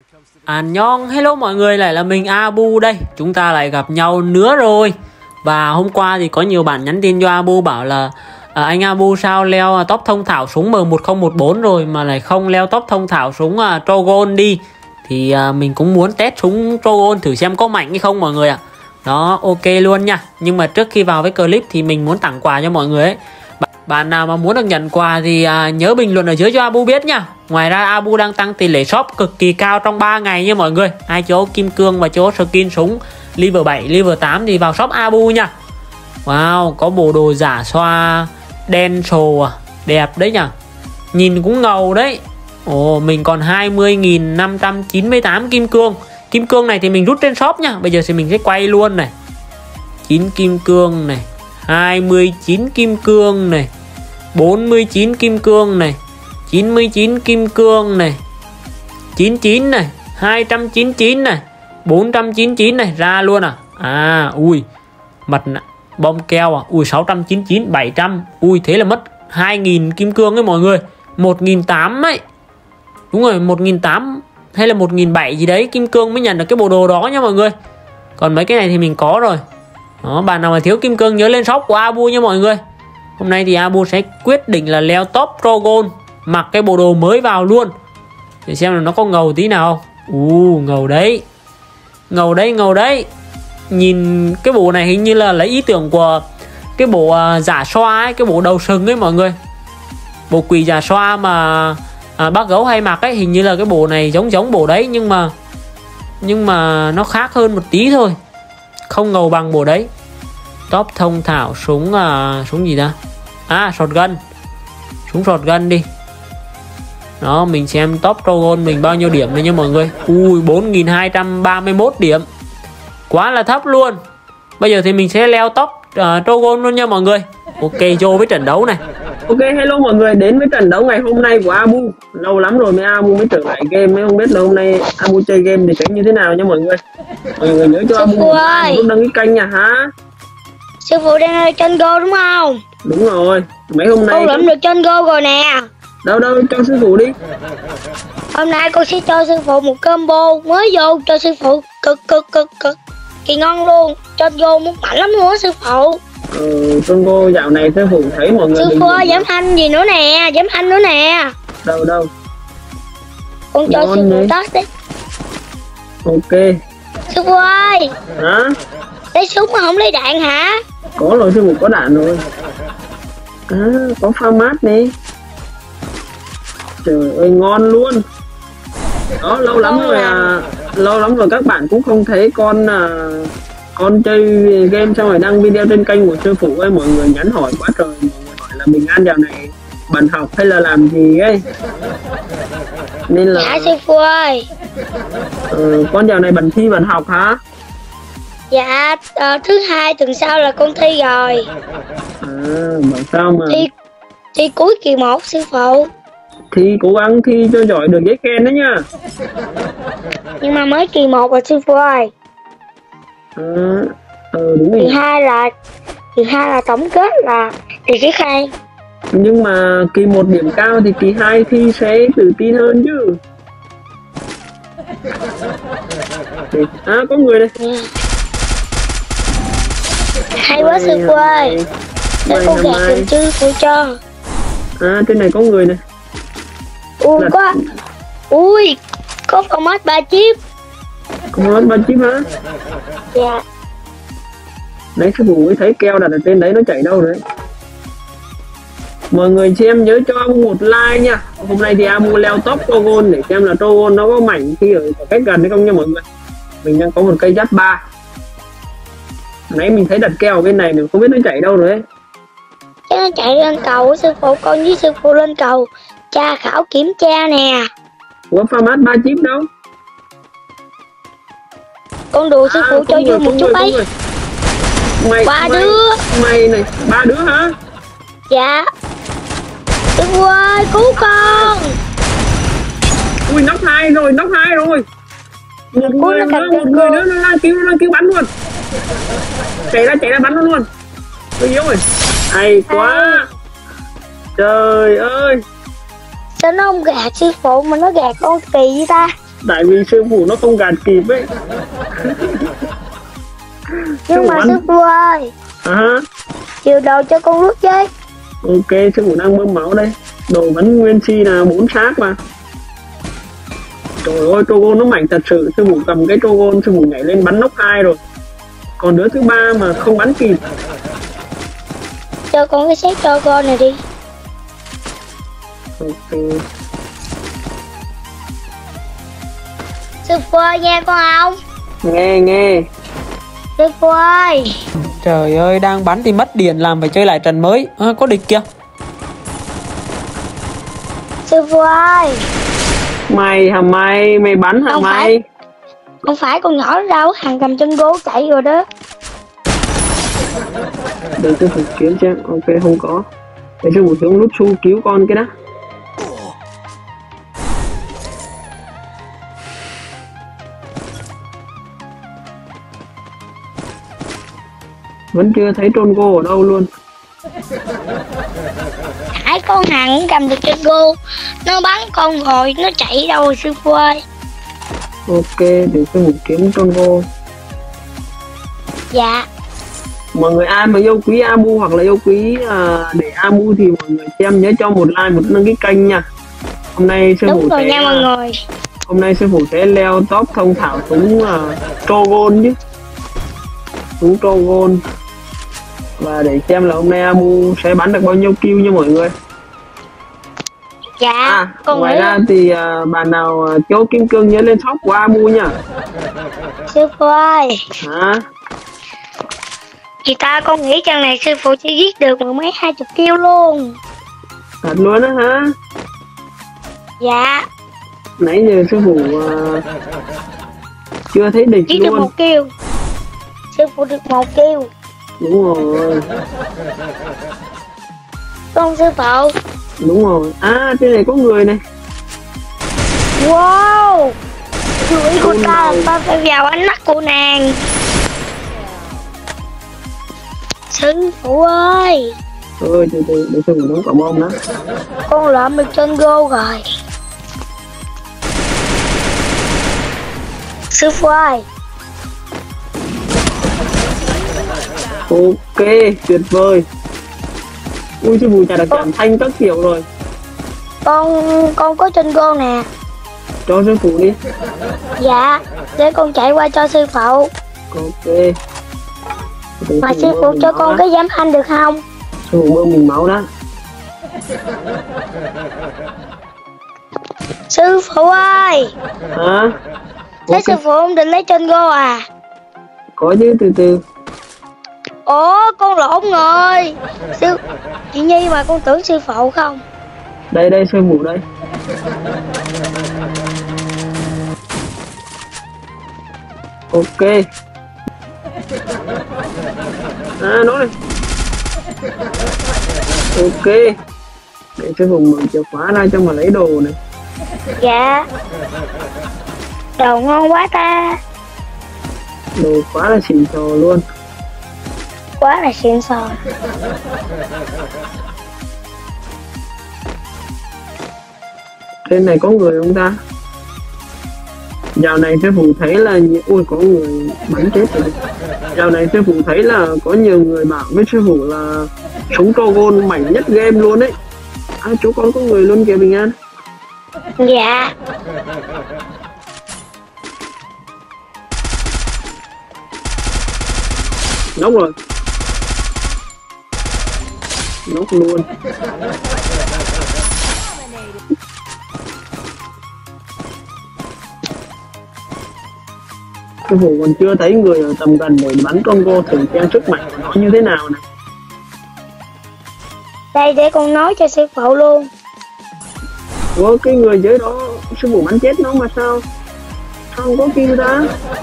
Annyeong, hello mọi người, lại là mình Abu đây. Chúng ta lại gặp nhau nữa rồi. Và hôm qua thì có nhiều bạn nhắn tin cho Abu bảo là anh Abu sao leo top thông thạo súng M1014 rồi mà lại không leo top thông thạo súng Trogon đi. Thì mình cũng muốn test súng Trogon thử xem có mạnh hay không mọi người ạ. Đó, ok luôn nha. Nhưng mà trước khi vào với clip thì mình muốn tặng quà cho mọi người ấy. Bạn nào mà muốn được nhận quà thì nhớ bình luận ở dưới cho Abu biết nha. Ngoài ra Abu đang tăng tỷ lệ shop cực kỳ cao trong 3 ngày nha mọi người. Hai chỗ kim cương và chỗ skin súng level 7, level 8 thì vào shop Abu nha. Wow, có bộ đồ giả xoa đen sồ à, đẹp đấy nhỉ. Nhìn cũng ngầu đấy. Ồ, mình còn 20.598 kim cương. Kim cương này thì mình rút trên shop nha. Bây giờ thì mình sẽ quay luôn này. 9 kim cương này, 29 kim cương này, 49 kim cương này, 99 kim cương này, 99 này, 299 này, 499 này, ra luôn à. À, ui, mặt bom keo à, ui 699, 700. Ui, thế là mất 2.000 kim cương ấy mọi người. 1.800 ấy. Đúng rồi, 1.800 hay là 1.700 gì đấy kim cương mới nhận được cái bộ đồ đó nha mọi người. Còn mấy cái này thì mình có rồi. Đó, bạn nào mà thiếu kim cương nhớ lên shop của Abu nha mọi người. Hôm nay thì Abu sẽ quyết định là leo top Trogon, mặc cái bộ đồ mới vào luôn để xem là nó có ngầu tí nào không. Ngầu đấy. Ngầu đấy, ngầu đấy. Nhìn cái bộ này hình như là lấy ý tưởng của cái bộ giả xoa ấy, cái bộ đầu sừng ấy mọi người. Bộ quỷ giả xoa mà bác gấu hay mặc ấy, hình như là cái bộ này giống bộ đấy, nhưng mà nó khác hơn một tí thôi. Không ngầu bằng bộ đấy. Top thông thạo súng súng gì ta? À, shotgun. Súng shotgun đi. Đó, mình xem top Trogon mình bao nhiêu điểm đây nha mọi người. Ui, 4.231 điểm. Quá là thấp luôn. Bây giờ thì mình sẽ leo top Trogon luôn nha mọi người. Ok, vô với trận đấu này. Ok, hello mọi người, đến với trận đấu ngày hôm nay của Abu. Lâu lắm rồi Abu mới trở lại game, mới không biết là hôm nay Abu chơi game thì sẽ như thế nào nha mọi người. Mọi người nhớ cho Sư Abu phụ ơi, lúc đăng ký kênh nha hả? Sư phụ đang ở trên Go đúng không? Đúng rồi, mấy hôm nay con lượm được trên Go rồi nè. Đâu cho sư phụ đi. Hôm nay con sẽ cho sư phụ một combo mới vô cho sư phụ cực kỳ ngon luôn. Trên Go muốn mạnh lắm luôn á sư phụ. Con cô dạo này sư phụ thấy mọi người. Sư phụ ơi, giảm thanh gì nữa nè, giảm thanh nữa nè. Đâu Con cho sư phụ test đi. Ok. Sư phụ ơi. Hả? Lấy súng mà không lấy đạn hả? Có rồi, sư phụ có đạn rồi. À, có pha mát nè. Trời ơi, ngon luôn. Đó, lâu lắm rồi các bạn cũng không thấy con chơi game xong rồi đăng video trên kênh của sư phụ ấy. Mọi người nhắn hỏi quá trời. Mọi người hỏi là Bình An dạo này bận học hay là làm gì ấy, nên là dạ sư phụ ơi. Con dạo này bận thi bận học hả? Dạ, thứ hai tuần sau là con thi rồi. Mà sao mà thi cuối kỳ 1 sư phụ. Thi cố gắng thi cho giỏi được giấy khen đó nha. Nhưng mà mới kỳ 1 rồi sư phụ ơi. Đúng rồi. Kỳ hai là tổng kết là thì cái khen. Nhưng mà kỳ 1 điểm cao thì kỳ 2 thi sẽ tự tin hơn chứ. Có người đây. Hay quá sư phụ ơi. Để con gạt được sư phụ cho. Trên này có người này. Có format 3 chip. Có format 3 chip hả? Dạ. Đấy, sư phụ mới thấy keo đặt ở trên đấy, nó chạy đâu rồi đấy. Mọi người xem nhớ cho Abu một like nha. Hôm nay thì Abu leo top Trogon để xem là Trogon nó có mạnh khi ở cách gần hay không nha mọi người. Mình đang có một cây giáp 3. Nãy mình thấy đặt keo ở bên này mình không biết nó chạy đâu rồi ấy. Chắc nó chạy lên cầu sư phụ, con với sư phụ lên cầu tra khảo kiểm tra nè. Ủa, format 3 chip đâu? Con đùa sư phụ cho vui một chút ấy. Ba đứa. Mày này, 3 đứa hả? Dạ. Sư phụ ơi, cứu con. Ui, knock 2 rồi. Một người nữa nó đang cứu bắn luôn. Chạy ra bắn luôn. Tôi yếu rồi. Hay quá. Trời ơi. Sao nó không gạt sư phụ mà nó gạt con kỳ vậy ta? Tại vì sư phụ nó không gạt kịp ấy. Nhưng mà sư phụ ơi, chiều đầu cho con rút chơi. Ok, sư phụ đang bơm máu đây. Đồ vẫn nguyên si là 4 xác mà. Trời ơi, Trogon nó mạnh thật sự. Sư phụ cầm cái Trogon, sư phụ nhảy lên bắn nóc 2 rồi. Còn đứa thứ ba mà không bắn kịp. Cho con cái set Trogon này đi. Ok. Sư phụ ơi, nghe con không? Nghe. Sư phụ ơi. Trời ơi, đang bắn thì mất điện, làm phải chơi lại trận mới. Có địch kìa. Sư phụ ơi. Mày bắn hả Không mày? phải. Không phải, con nhỏ đâu, hàng cầm chân gỗ chạy rồi đó. Để sư phụ kiếm chứ. Ok, không có. Để sư phụ xuống nút su cứu con cái đó. Vẫn chưa thấy Trogo ở đâu luôn. Nãy con hàng cầm được chân gỗ, nó bắn con rồi, nó chạy đâu rồi sư phụ ơi? Ok, để sư phụ kiếm Trogo. Dạ. Mọi người ai mà yêu quý Amu hoặc là yêu quý để Amu thì mọi người xem nhớ cho một like, một đăng ký kênh nha. Hôm nay sư Đúng phụ rồi sẽ nha mọi người. hôm nay sư phụ sẽ leo top thông thạo súng Trogon chứ, súng Trogon, và để xem là hôm nay Amu sẽ bắn được bao nhiêu kill nha mọi người. Dạ. Con Ngoài nghĩ ra thì bạn nào chỗ kim cương nhớ lên shop của Amu nha. sư phụ ơi, Hả? thì ta con nghĩ trận này sư phụ chỉ giết được mười mấy 20 kill luôn. Thật luôn á hả? Dạ. Nãy giờ sư phụ chưa thấy địch Giết được luôn. 1 kill. Sư phụ được 1 kill. Đúng rồi. Con sư phụ. Đúng rồi. Trên này có người này. Wow. Chửi của ta là ta phải vào ánh mắt của nàng. Sư phụ ơi. Từ để sư phụ đóng quả bom đó. Con lợm được chân gô rồi. Sư phụ ơi. Ok, tuyệt vời. Ui, sư phụ chả được giảm thanh các kiểu rồi. Con có chân gô nè. Cho sư phụ đi. Dạ, để con chạy qua cho sư phụ. Ok. Mà sư phụ cho con cái giám thanh được không? Sư phụ bơm mình máu đó. Sư phụ ơi. Hả? Thế sư phụ không định lấy chân gô à? Có chứ, từ. Ủa, con lộn rồi. Chị Nhi mà con tưởng sư phụ không? Đây sư phụ đây. Ok. Nó này. Ok. Để sư phụ mở chìa khóa ra cho mà lấy đồ này. Dạ. Đồ ngon quá ta. Đồ quá là xịn sò luôn. Quá là xịn sò. Trên này có người không ta? Dạo này sư phụ thấy là ui có người bắn chết rồi. Dạo này sư phụ thấy là có nhiều người bảo với sư phụ là súng Trogon mạnh nhất game luôn đấy. Chú con có người luôn kìa Bình An. Dạ. Nóc rồi. Nóc luôn. Sư phụ còn chưa thấy người ở tầm gần để bắn con cô thử xem sức mạnh của nó như thế nào này. Đây để con nói cho sư phụ luôn. Ủa cái người dưới đó sư phụ bắn chết nó mà sao không có kêu ta?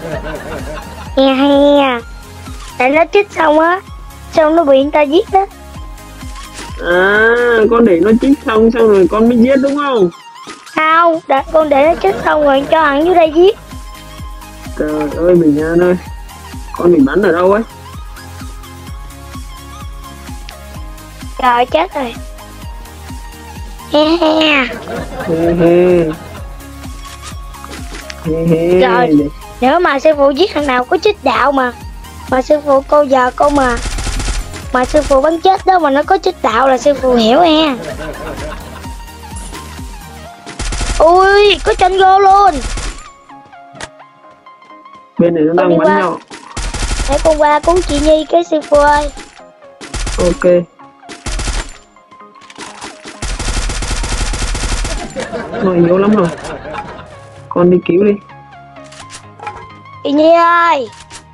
Nghe. Tại nó chích xong á, xong nó bị người ta giết đó. Con để nó chích xong rồi con mới giết đúng không? Không, con để nó chích xong rồi cho hắn dưới đây giết. Trời ơi Bình An ơi, con bị bắn ở đâu ấy? Trời chết rồi. He. Rồi, nếu mà sư phụ giết thằng nào có chích đạo mà sư phụ cô giờ cô mà sư phụ bắn chết đó mà nó có chích đạo là sư phụ hiểu nha. Ui, có tranh gô luôn. Bên này nó đang bắn nhau. Để con qua cứu chị Nhi cái sư phụ ơi. Ok. Rồi yếu lắm rồi. Con đi cứu đi. Chị Nhi ơi.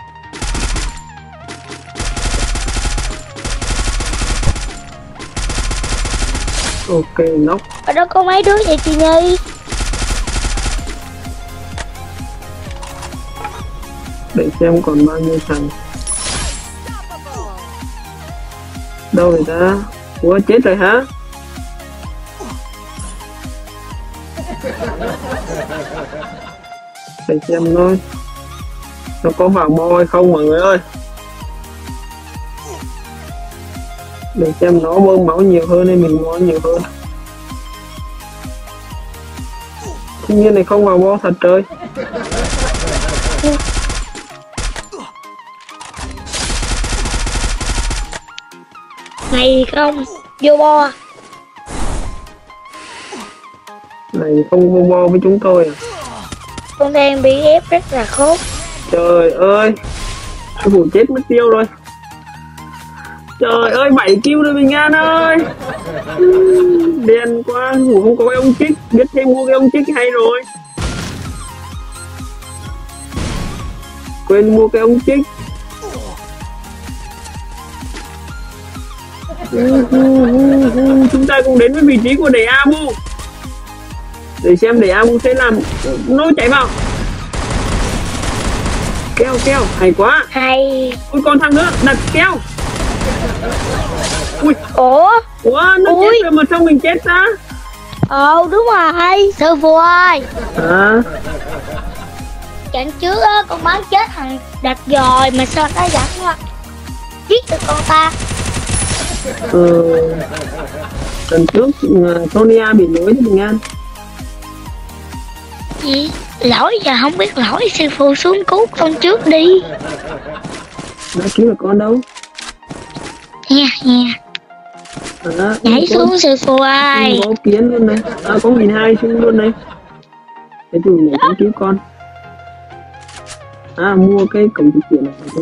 Ok, nóc. Ở đó có mấy đứa vậy chị Nhi? Để xem còn bao nhiêu thằng. Đâu rồi ta? Ủa chết rồi hả? Để xem thôi. Nó có vào bo hay không mọi người ơi. Để xem nó bơm máu nhiều hơn nên mình mua nhiều hơn. Tuy nhiên này không vào bo thật trời. Này không vô bo. Này không vô bo với chúng tôi à? Con đang bị ép rất là khốn. Trời ơi, sư phụ chết mất tiêu rồi. Trời ơi, 7 kill rồi Bình An ơi. Đen quá, ngủ không có cái ông chích. Biết thêm mua cái ông chích hay rồi. Quên mua cái ông chích. Chúng ta cũng đến với vị trí của đẩy Abu. Để xem đẩy Abu sẽ làm. Nó chạy vào. Keo, hay quá. Hay. Ui con thằng nữa, đặt keo. Ui. Ủa Nó chết rồi mà sao mình chết ta? Đúng rồi, sư phụ ơi. Trận trước á con bắn chết thằng đặt rồi mà sao nó vẫn giết được con ta. Lần trước Sonia bị lỗi cho Bình An. Gì? Lỗi giờ không biết lỗi, sư phụ xuống cứu con trước đi. Đã cứu được con đâu? Nha. Nhảy xuống sư phụ ơi. Có kiến luôn này. Có 1.200 xuống luôn này. Để chủ nhảy xuống cứu con. Mua cái cổng trực tuyển này thôi.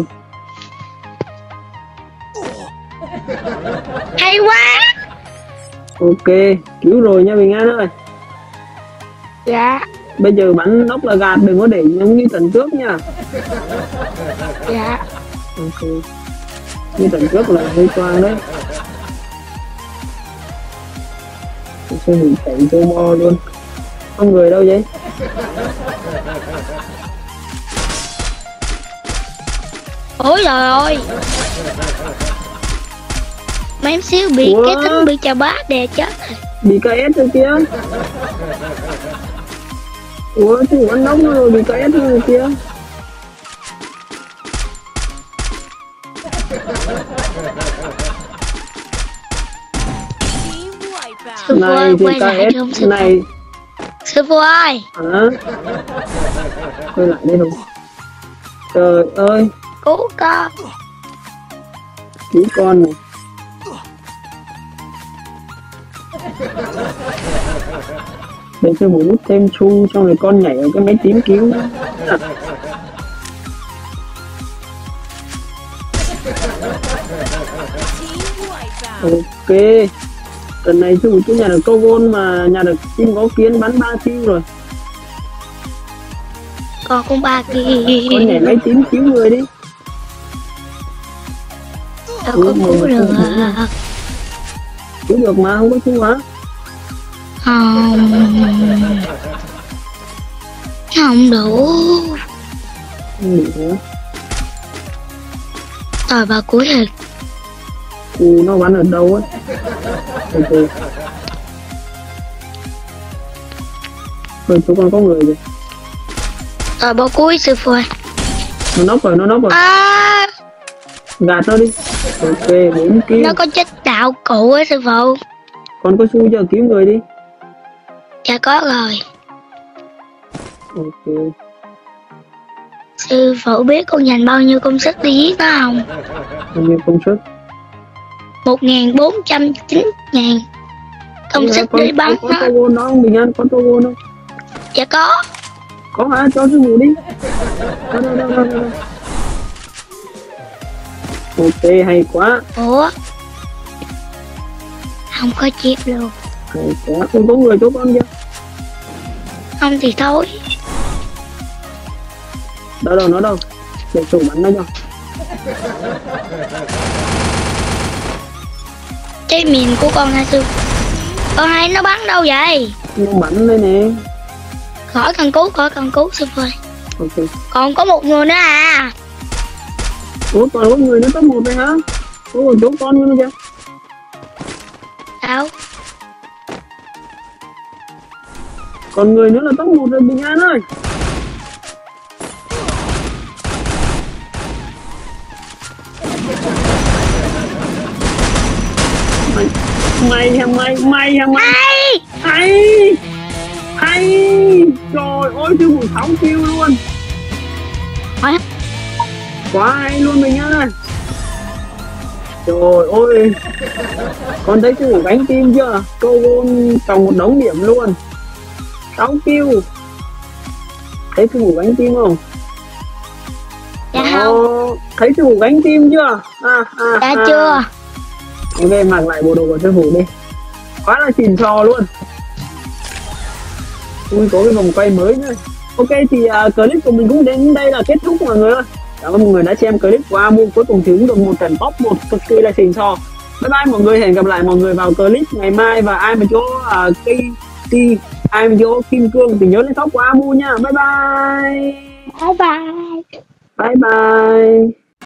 Hay quá. Ok, cứu rồi nha Bình An ơi. Dạ. Bây giờ bắn nóc là gạt, đừng có để giống như trận trước nha. Dạ. Ok. Như trận trước là hơi toang đấy. Sao mình chạy vô bo luôn. Không người đâu vậy? Ôi trời ơi. Mấy em xíu bị cái tính bị chà bá đè chết. Bị KS rồi kia. Ủa chú ăn nóng rồi bị KS rồi kia. Sư phụ ơi, quay lại KS không sư này. Sư phụ ơi. Quay lại đây không? Trời ơi. Cứu con. Cứu con này. Để cho một nút thêm chu xong rồi con nhảy ở cái máy tím cứu. Ok. Lần này chú nhà được câu gôn mà nhà được chim có kiến bắn 3 kill rồi. Con 3 kia. Con nhảy máy tím cứu người đi. Đâu có cứu được. Cứu được mà không có cứu hả? Không đủ. Không đủ hả? Rồi bà cuối rồi. Nó bắn ở đâu á? Ok. Rồi chỗ con có người rồi. Rồi bà cuối sư phụ ơi. Nó nóc rồi. Gạt nó đi. Ok, 4 kill. Nó có chết đạo cụ á sư phụ. Con có xu giờ cứu người đi. Dạ có rồi. Ok. Sư phụ biết con dành bao nhiêu công sức đi giết nó không? Bao nhiêu công sức? 1.409.000 công sức để bắn có nó. Togon đó không? Bình An có Togon không? Dạ có. Có hả? Cho sư phụ đi. Đâu. Ok, hay quá. Ủa, không có chip luôn. Hay quá. Không có người cho con chưa? Không thì thôi. Đâu nó đâu? Để chủ bắn nó cho. Cái miền của con hả sư? Hai nó bắn đâu vậy? Nó bắn đây nè. Khỏi cần cứu sư phụ ơi. Ok. Còn có một người nữa à. Ủa còn có người nữa top 1 rồi hả? Có còn chỗ con nữa chưa? Sao? Còn người nữa là top 1 rồi Bình An ơi. Mày hay. Trời ơi, sư phụ 6 kill luôn. Hả? Quá hay luôn Bình An ơi. Trời ơi, con thấy sư phụ đánh team chưa? Togon trồng một đống điểm luôn. 6 kill. Thấy sư phụ đánh team không? Dạ không. Thấy sư phụ đánh team chưa? Dạ chưa. Ok, mặc lại bộ đồ của sư phụ đi. Quá là xịn sò luôn. Ui, có cái vòng quay mới nữa. Ok thì clip của mình cũng đến đây là kết thúc mọi người ơi. Cảm ơn mọi người đã xem clip của Amu. Cuối cùng thì cũng được một trận top 1 cực kỳ là xịn sò. Bye bye mọi người, hẹn gặp lại mọi người vào clip ngày mai. Và ai mà chỗ ai mà chỗ Kim Cương thì nhớ lên top của Amu nha. Bye bye. Bye bye. Bye bye.